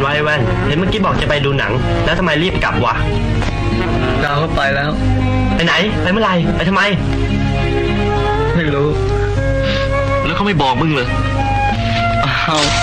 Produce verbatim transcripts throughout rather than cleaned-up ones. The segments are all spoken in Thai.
ไว้แว่นเห็นเมื่อกี้บอกจะไปดูหนังแล้วทำไมรีบกลับวะดาวก็ไปแล้วไปไหนไปเมื่อไหร่ไปทำไมไม่รู้แล้วเขาไม่บอกมึงเลยอ้าว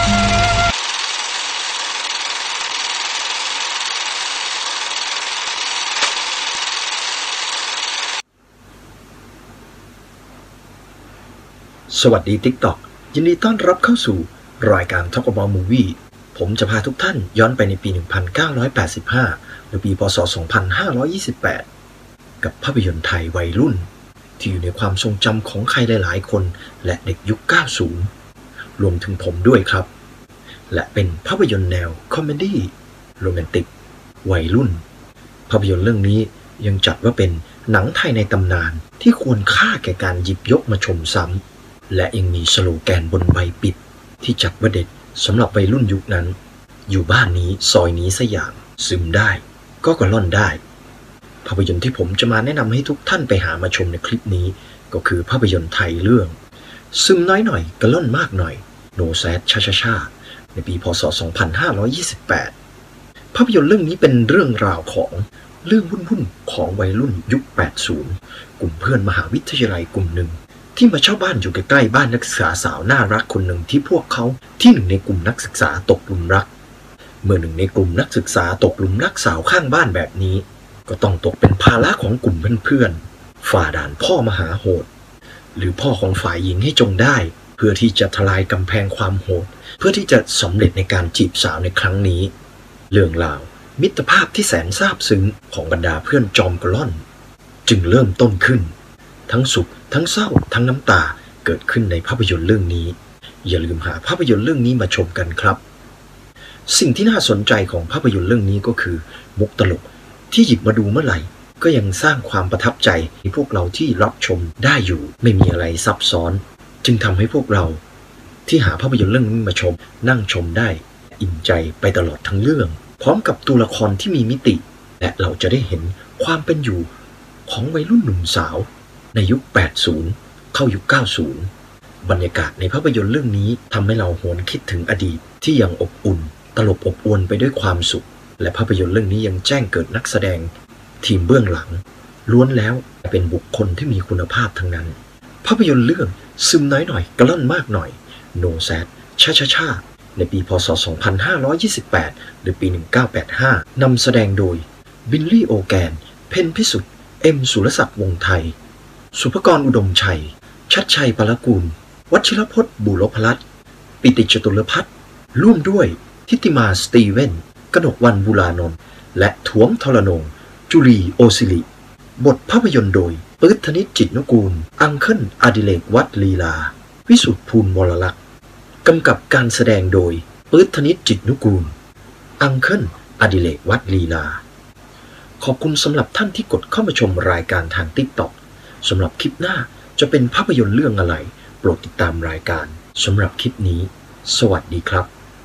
สวัสดี TikTok ยินดีต้อนรับเข้าสู่รายการ Talk About Movie ผมจะพาทุกท่านย้อนไปในปี หนึ่งพันเก้าร้อยแปดสิบห้า หรือปีพ.ศ. สองพันห้าร้อยยี่สิบแปด กับภาพยนตร์ไทยวัยรุ่นที่อยู่ในความทรงจำของใครหลายๆคนและเด็กยุค เก้าสิบ รวมถึงผมด้วยครับและเป็นภาพยนตร์แนวคอมเมดี้โรแมนติกวัยรุ่นภาพยนตร์เรื่องนี้ยังจัดว่าเป็นหนังไทยในตำนานที่ควรค่าแก่การหยิบยกมาชมซ้ำและยังมีสโลแกนบนใบปิดที่จัดว่าเด็ดสำหรับวัยรุ่นยุคนั้นอยู่บ้านนี้ซอยนี้สยามซึมได้ก็กระล่อนได้ภาพยนตร์ที่ผมจะมาแนะนำให้ทุกท่านไปหามาชมในคลิปนี้ก็คือภาพยนตร์ไทยเรื่องซึมน้อยหน่อยกระล่อนมากหน่อยโนแซดชาชาชาในปีพ.ศ. สองพันห้าร้อยยี่สิบแปดภาพยนตร์เรื่องนี้เป็นเรื่องราวของเรื่องวุ่นๆของวัยรุ่นยุค แปดสิบ กลุ่มเพื่อนมหาวิทยาลัยกลุ่มหนึ่งที่มาเช่าบ้านอยู่ใกล้ๆบ้านนักศึกษาสาวน่ารักคนหนึ่งที่พวกเขาที่หนึ่งในกลุ่มนักศึกษาตกหลุมรักเมื่อหนึ่งในกลุ่มนักศึกษาตกหลุมรักสาวข้างบ้านแบบนี้ก็ต้องตกเป็นภาระของกลุ่มเพื่อนๆฝ่าด่านพ่อมหาโหดหรือพ่อของฝ่ายหญิงให้จงได้เพื่อที่จะทลายกำแพงความโหดเพื่อที่จะสำเร็จในการจีบสาวในครั้งนี้เรื่องราวมิตรภาพที่แสนซาบซึ้งของบรรดาเพื่อนจอมกระล่อนจึงเริ่มต้นขึ้นทั้งสุขทั้งเศร้าทั้งน้ำตาเกิดขึ้นในภาพยนตร์เรื่องนี้อย่าลืมหาภาพยนตร์เรื่องนี้มาชมกันครับสิ่งที่น่าสนใจของภาพยนตร์เรื่องนี้ก็คือมุกตลกที่หยิบมาดูเมื่อไหร่ก็ยังสร้างความประทับใจให้พวกเราที่รับชมได้อยู่ไม่มีอะไรซับซ้อนจึงทำให้พวกเราที่หาภาพยนตร์เรื่องนี้มาชมนั่งชมได้อิ่มใจไปตลอดทั้งเรื่องพร้อมกับตัวละครที่มีมิติและเราจะได้เห็นความเป็นอยู่ของวัยรุ่นหนุ่มสาวในยุค แปดสิบ เข้ายุค เก้าสิบ บรรยากาศในภาพยนตร์เรื่องนี้ทำให้เราหวนคิดถึงอดีตที่ยังอบอุ่นตลบอบอวลไปด้วยความสุขและภาพยนตร์เรื่องนี้ยังแจ้งเกิดนักแสดงทีมเบื้องหลังล้วนแล้วเป็นบุคคลที่มีคุณภาพทั้งนั้นภาพยนตร์เรื่องซึมน้อยหน่อยกระล่อนมากหน่อยโนแซดชาชาชาในปีพ.ศ. สองพันห้าร้อยยี่สิบแปดหรือปี หนึ่งพันเก้าร้อยแปดสิบห้า นำแสดงโดยบิลลี่โอแกนเพ็ญพิสุทธิ์เอ็มสุรศักดิ์วงศ์ไทยสุภกรอุดมชัยชัดชัยปรกูลวชิรพจน์บุรพลัตน์ปิติจตุรพัฒน์ร่วมด้วยทิติมาสตีเว่นกนกวรรณบุรานนท์และถวงทรนงจุลีโอศิริบทภาพยนตร์โดยปื๊ดธนิตจิตนุกูลอังเคิลอดิเรกวัดลีลาวิสุทธิภูลวรลักษณ์กำกับการแสดงโดยปื๊ดธนิตจิตนุกูลอังเคิลอดิเรกวัดลีลาขอบคุณสำหรับท่านที่กดเข้ามาชมรายการทาง TikTok สำหรับคลิปหน้าจะเป็นภาพยนตร์เรื่องอะไรโปรดติดตามรายการสำหรับคลิปนี้สวัสดีครับ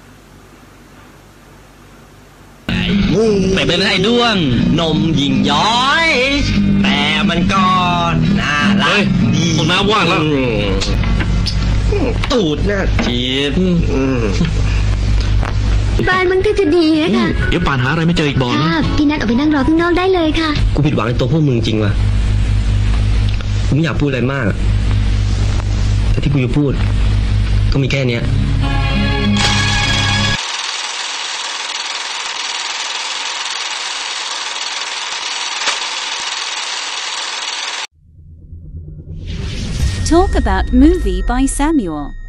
ไม่เป็นไรด้วงนมยิงย้อยแต่มันก็น่ารักดีคนน้ำว่างแล้วตูดน่าจีบบ้านมันก็จะดีนะค่ะเดี๋ยวป่านหาอะไรไม่เจออีกบ่อนะพี่นัทออกไปนั่งรอข้างนอกได้เลยค่ะกูผิดหวังในตัวพวกมึงจริงว่ะกูไม่อยากพูดอะไรมากแต่ที่กูจะพูดก็มีแค่เนี้ย Talk About Movie by Samuel